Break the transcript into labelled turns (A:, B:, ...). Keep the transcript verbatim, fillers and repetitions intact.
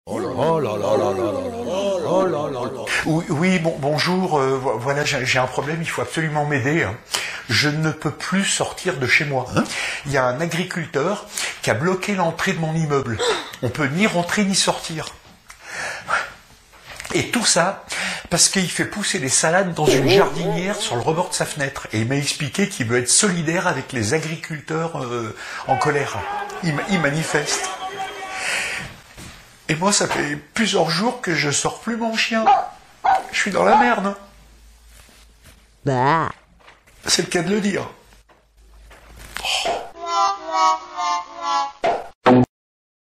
A: Oh là là là là là là là là là là là.
B: Oui, oui, bon, bonjour, euh, voilà, j'ai un problème, il faut absolument m'aider. Hein. Je ne peux plus sortir de chez moi.
A: Hein?
B: Il y a un agriculteur qui a bloqué l'entrée de mon immeuble. On peut ni rentrer ni sortir. Et tout ça parce qu'il fait pousser des salades dans une jardinière sur le rebord de sa fenêtre. Et il m'a expliqué qu'il veut être solidaire avec les agriculteurs euh, en colère. Il, il manifeste. Et moi, ça fait plusieurs jours que je sors plus mon chien. Je suis dans la merde.
C: Bah.
B: C'est le cas de le dire.